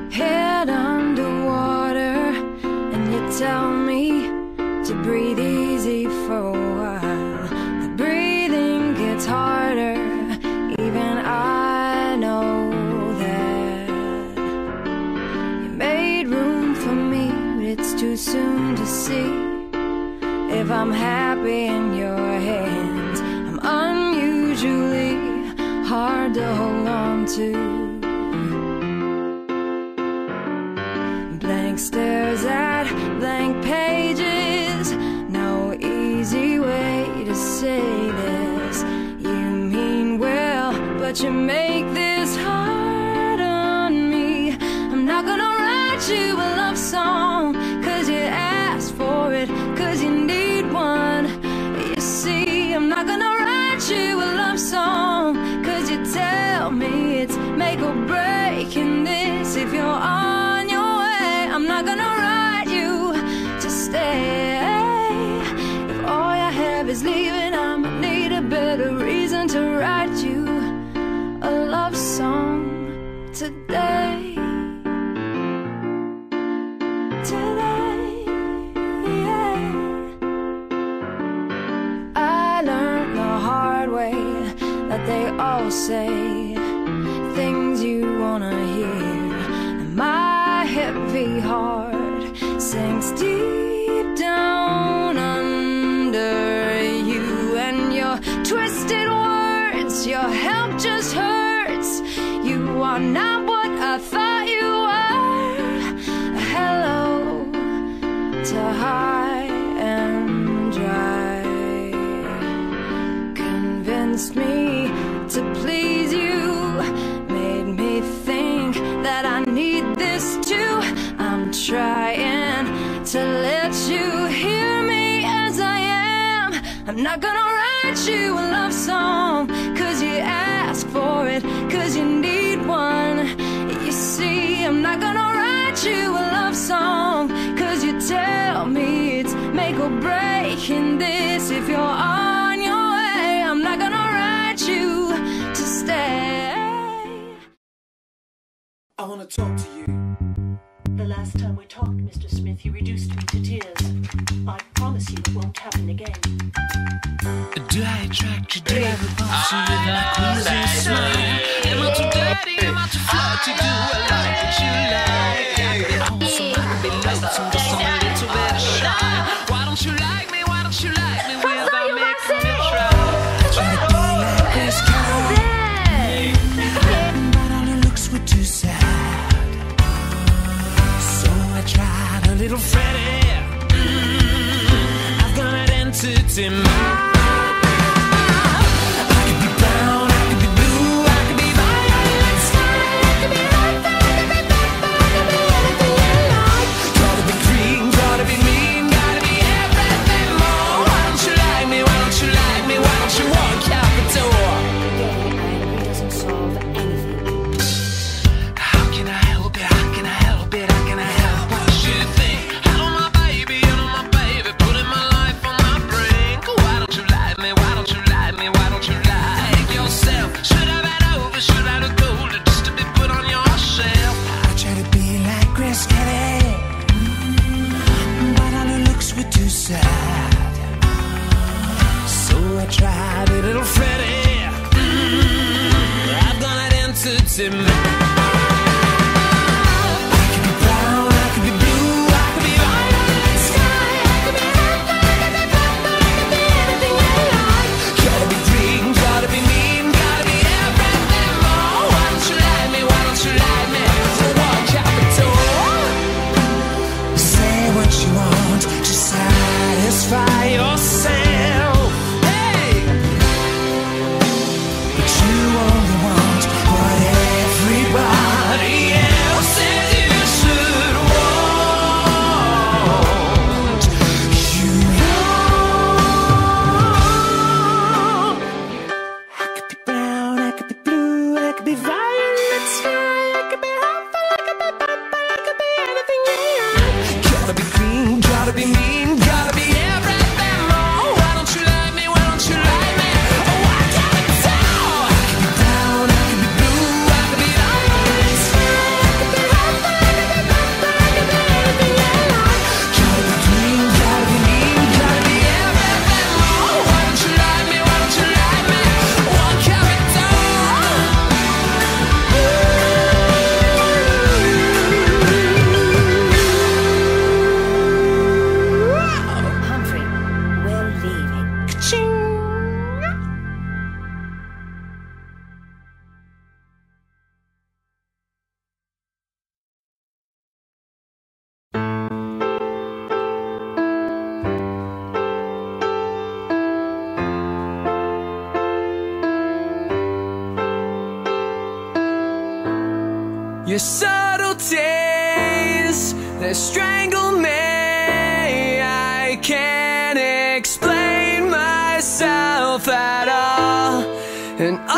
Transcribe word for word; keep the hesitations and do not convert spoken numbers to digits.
head underwater, and you tell me to breathe easy for a while. The breathing gets harder, even I know that. You made room for me, but it's too soon to see if I'm happy in your hands. I'm unusually hard to hold on to. Blank stares at blank pages, no easy way to say this. You mean well, but you make this hard on me. I'm not gonna write you a love song, cause you asked for it, cause you need one. You see, I'm not gonna write you a love song, cause you tell me it's make or break in this. If you're on your way, I'm not gonna write you to stay. If all you have is leaving, I'ma need a better reason to write you a love song today. Today, yeah. I learned the hard way that they all say things you wanna hear, and my heavy heart sinks deep down under you, and your twisted words, your help just hurts. You are not what I thought you were. Hello to high and dry, convinced me to please you, made me think that I need this too. I'm trying to let you hear me as I am. I'm not gonna write you a love song, cause you asked for it, cause you need one. You see, I'm not gonna write you a love song, cause you tell me it's make or break in this. If you're on your way, I'm not gonna write you to stay. I want to talk to you. The last time we talked, Mister Smith, you reduced me to tears. I promise you it won't happen again. Do I attract you? Do I repulse you with my queasy smile? Am I too dirty? Am I too flirty? Do I like what you like? I could be wholesome, I could be lonesome, just on a little bit of shine. Why don't you like me? Why don't you like me without making me try? I try to be like this guy, but all the looks were too sad. So I tried a little Freddy. Mm, I've got an entity mind. Tried a little Freddy. Mm, I've got an entity mind. I could be brown, I could be blue, I could be violet sky, I could be red, I could be purple, I could be anything you like. Gotta be green, gotta be mean, gotta be everything more. Why don't you like me? Why don't you like me? For one capital. Say what you want to satisfy yourself. You only want what every Your subtleties, they strangle me. I can't explain myself at all, and